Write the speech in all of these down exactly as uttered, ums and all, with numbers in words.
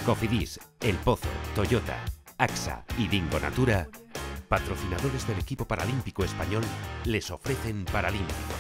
Cofidis, El Pozo, Toyota, AXA y Dingo Natura, patrocinadores del equipo paralímpico español, les ofrecen Paralímpicos.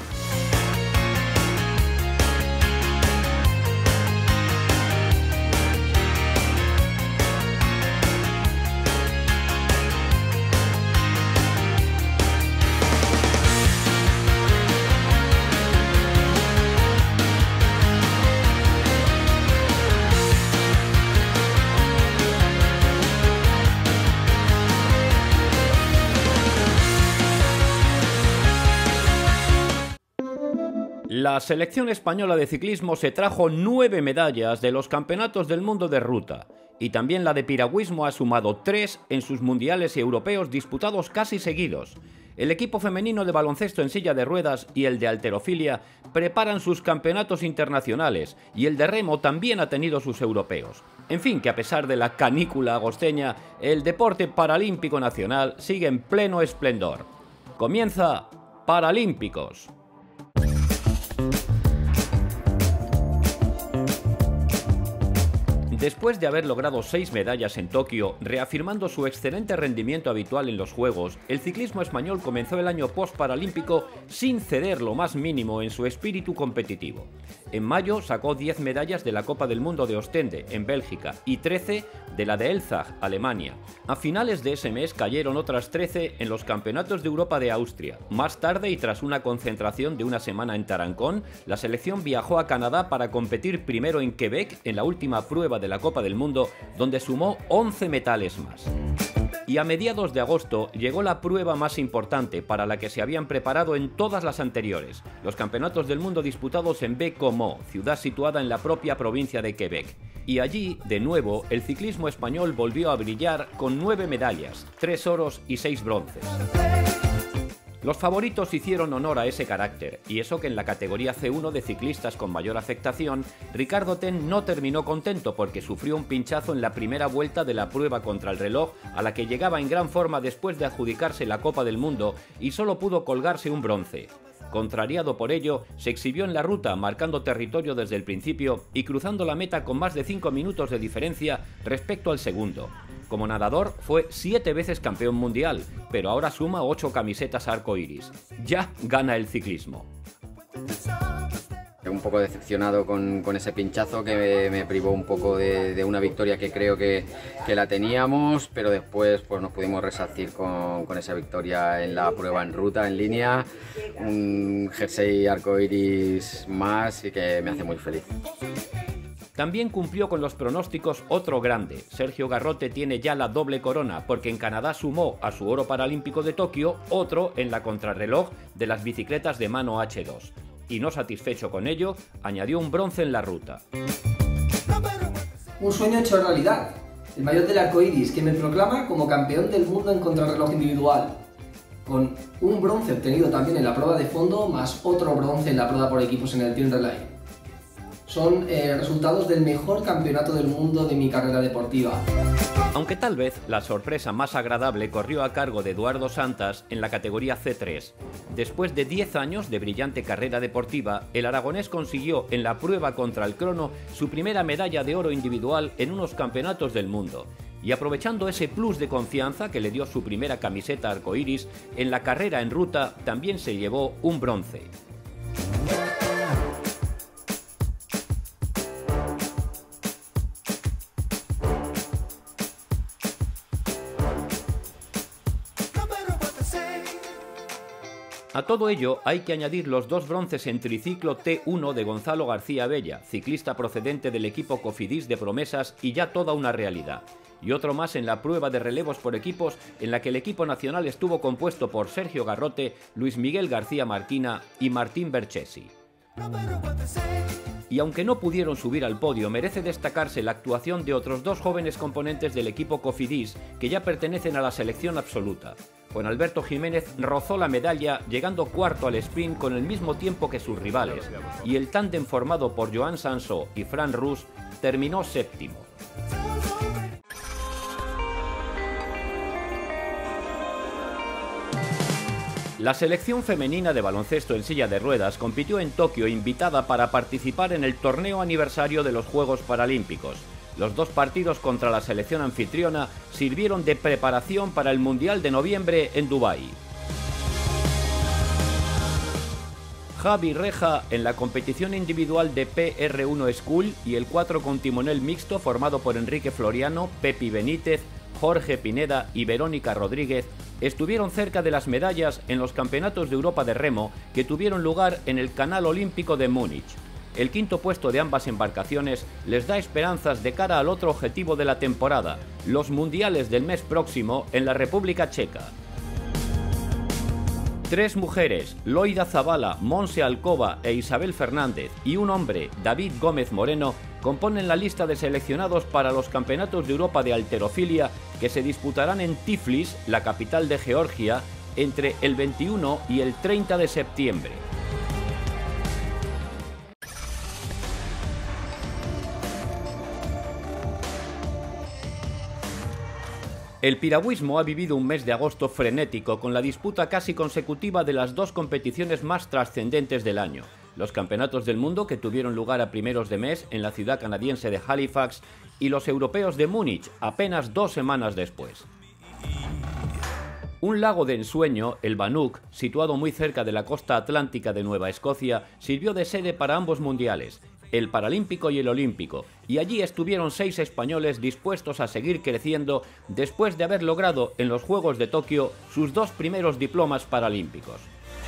La selección española de ciclismo se trajo nueve medallas de los campeonatos del mundo de ruta y también la de piragüismo ha sumado tres en sus mundiales y europeos disputados casi seguidos. El equipo femenino de baloncesto en silla de ruedas y el de halterofilia preparan sus campeonatos internacionales y el de remo también ha tenido sus europeos. En fin, que a pesar de la canícula agosteña, el deporte paralímpico nacional sigue en pleno esplendor. Comienza Paralímpicos. Después de haber logrado seis medallas en Tokio, reafirmando su excelente rendimiento habitual en los Juegos, el ciclismo español comenzó el año post-paralímpico sin ceder lo más mínimo en su espíritu competitivo. En mayo sacó diez medallas de la Copa del Mundo de Ostende, en Bélgica, y trece de la de Elzach, Alemania. A finales de ese mes cayeron otras trece en los Campeonatos de Europa de Austria. Más tarde, y tras una concentración de una semana en Tarancón, la selección viajó a Canadá para competir primero en Quebec, en la última prueba de la Copa del Mundo, donde sumó once metales más. Y a mediados de agosto llegó la prueba más importante para la que se habían preparado en todas las anteriores, los Campeonatos del Mundo disputados en Baie-Comeau, ciudad situada en la propia provincia de Quebec. Y allí, de nuevo, el ciclismo español volvió a brillar con nueve medallas, tres oros y seis bronces. Los favoritos hicieron honor a ese carácter, y eso que en la categoría C uno de ciclistas con mayor afectación, Ricardo Ten no terminó contento porque sufrió un pinchazo en la primera vuelta de la prueba contra el reloj, a la que llegaba en gran forma después de adjudicarse la Copa del Mundo y solo pudo colgarse un bronce. Contrariado por ello, se exhibió en la ruta, marcando territorio desde el principio y cruzando la meta con más de cinco minutos de diferencia respecto al segundo. Como nadador fue siete veces campeón mundial, pero ahora suma ocho camisetas arcoíris. Ya gana el ciclismo. Un poco decepcionado con, con ese pinchazo que me, me privó un poco de, de una victoria que creo que, que la teníamos, pero después pues nos pudimos resarcir con, con esa victoria en la prueba en ruta, en línea, un jersey arcoíris más y que me hace muy feliz. También cumplió con los pronósticos otro grande. Sergio Garrote tiene ya la doble corona porque en Canadá sumó a su oro paralímpico de Tokio otro en la contrarreloj de las bicicletas de mano hache dos. Y no satisfecho con ello, añadió un bronce en la ruta. Un sueño hecho realidad. El maillot del arcoíris que me proclama como campeón del mundo en contrarreloj individual. Con un bronce obtenido también en la prueba de fondo, más otro bronce en la prueba por equipos en el Team Relay. Son eh, resultados del mejor campeonato del mundo de mi carrera deportiva. Aunque tal vez la sorpresa más agradable corrió a cargo de Eduardo Santas en la categoría C tres. Después de diez años de brillante carrera deportiva, el aragonés consiguió en la prueba contra el crono su primera medalla de oro individual en unos campeonatos del mundo. Y aprovechando ese plus de confianza que le dio su primera camiseta arcoíris, en la carrera en ruta también se llevó un bronce. A todo ello hay que añadir los dos bronces en triciclo T uno de Gonzalo García Bella, ciclista procedente del equipo Cofidis de promesas y ya toda una realidad. Y otro más en la prueba de relevos por equipos en la que el equipo nacional estuvo compuesto por Sergio Garrote, Luis Miguel García Marquina y Martín Berchesi. Y aunque no pudieron subir al podio, merece destacarse la actuación de otros dos jóvenes componentes del equipo Cofidis que ya pertenecen a la selección absoluta. Juan Alberto Jiménez rozó la medalla llegando cuarto al sprint con el mismo tiempo que sus rivales, y el tándem formado por Joan Sansó y Fran Rus terminó séptimo. La selección femenina de baloncesto en silla de ruedas compitió en Tokio invitada para participar en el torneo aniversario de los Juegos Paralímpicos. Los dos partidos contra la selección anfitriona sirvieron de preparación para el Mundial de noviembre en Dubái. Javi Reja en la competición individual de P R uno School y el cuatro con timonel mixto formado por Enrique Floriano, Pepi Benítez, Jorge Pineda y Verónica Rodríguez estuvieron cerca de las medallas en los Campeonatos de Europa de Remo que tuvieron lugar en el Canal Olímpico de Múnich. El quinto puesto de ambas embarcaciones les da esperanzas de cara al otro objetivo de la temporada, los mundiales del mes próximo en la República Checa. Tres mujeres, Loida Zabala, Monse Alcoba e Isabel Fernández, y un hombre, David Gómez Moreno, componen la lista de seleccionados para los Campeonatos de Europa de Halterofilia que se disputarán en Tiflis, la capital de Georgia, entre el veintiuno y el treinta de septiembre. El piragüismo ha vivido un mes de agosto frenético con la disputa casi consecutiva de las dos competiciones más trascendentes del año. Los campeonatos del mundo que tuvieron lugar a primeros de mes en la ciudad canadiense de Halifax y los europeos de Múnich apenas dos semanas después. Un lago de ensueño, el Bannock, situado muy cerca de la costa atlántica de Nueva Escocia, sirvió de sede para ambos mundiales, el Paralímpico y el Olímpico, y allí estuvieron seis españoles dispuestos a seguir creciendo después de haber logrado en los Juegos de Tokio sus dos primeros diplomas paralímpicos.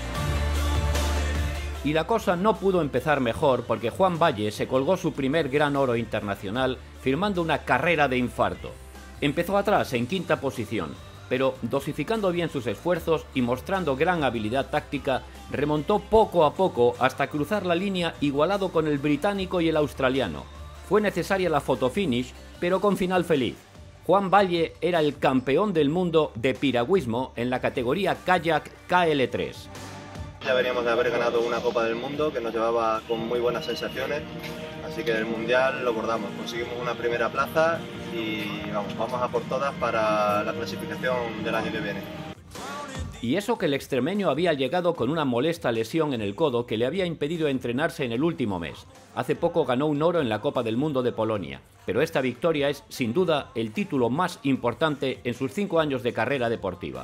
Y la cosa no pudo empezar mejor porque Juan Valle se colgó su primer gran oro internacional firmando una carrera de infarto. Empezó atrás en quinta posición, pero dosificando bien sus esfuerzos y mostrando gran habilidad táctica, remontó poco a poco hasta cruzar la línea igualado con el británico y el australiano. Fue necesaria la fotofinish, pero con final feliz. Juan Valle era el campeón del mundo de piragüismo en la categoría kayak K L tres. Ya veníamos de haber ganado una Copa del Mundo que nos llevaba con muy buenas sensaciones, así que el Mundial lo bordamos, conseguimos una primera plaza y vamos, vamos a por todas para la clasificación del año que viene. Y eso que el extremeño había llegado con una molesta lesión en el codo que le había impedido entrenarse en el último mes. Hace poco ganó un oro en la Copa del Mundo de Polonia, pero esta victoria es, sin duda, el título más importante en sus cinco años de carrera deportiva.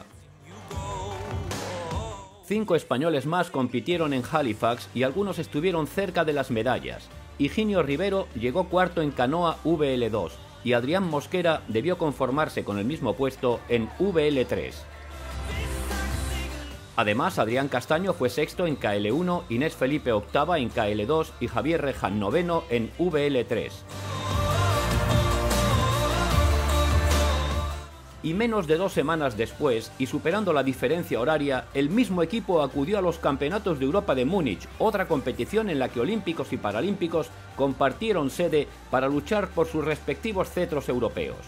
Cinco españoles más compitieron en Halifax y algunos estuvieron cerca de las medallas. Higinio Rivero llegó cuarto en canoa V L dos y Adrián Mosquera debió conformarse con el mismo puesto en V L tres. Además, Adrián Castaño fue sexto en K L uno, Inés Felipe octava en K L dos y Javier Rejan noveno en V L tres. Y menos de dos semanas después, y superando la diferencia horaria, el mismo equipo acudió a los Campeonatos de Europa de Múnich, otra competición en la que olímpicos y paralímpicos compartieron sede para luchar por sus respectivos cetros europeos.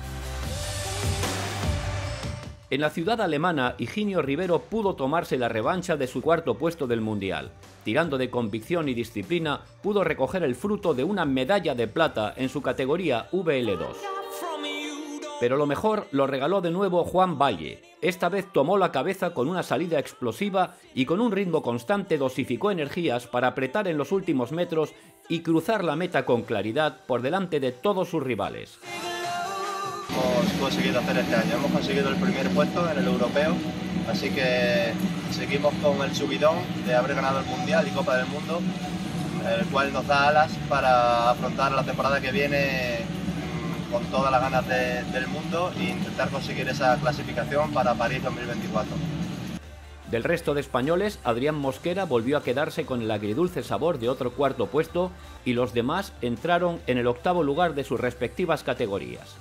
En la ciudad alemana, Higinio Rivero pudo tomarse la revancha de su cuarto puesto del Mundial. Tirando de convicción y disciplina, pudo recoger el fruto de una medalla de plata en su categoría V L dos. Pero lo mejor lo regaló de nuevo Juan Valle. Esta vez tomó la cabeza con una salida explosiva y con un ritmo constante dosificó energías para apretar en los últimos metros y cruzar la meta con claridad por delante de todos sus rivales. Hemos conseguido hacer este año, hemos conseguido el primer puesto en el europeo, así que seguimos con el subidón de haber ganado el Mundial y Copa del Mundo, el cual nos da alas para afrontar la temporada que viene con todas las ganas de, del mundo e intentar conseguir esa clasificación para París dos mil veinticuatro. Del resto de españoles, Adrián Mosquera volvió a quedarse con el agridulce sabor de otro cuarto puesto y los demás entraron en el octavo lugar de sus respectivas categorías.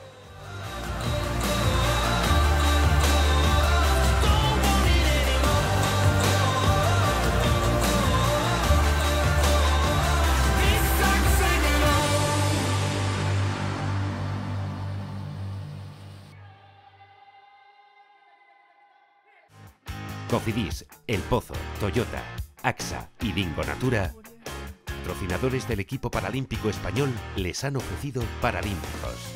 Cofidis, El Pozo, Toyota, AXA y Dingo Natura, patrocinadores del equipo paralímpico español, les han ofrecido Paralímpicos.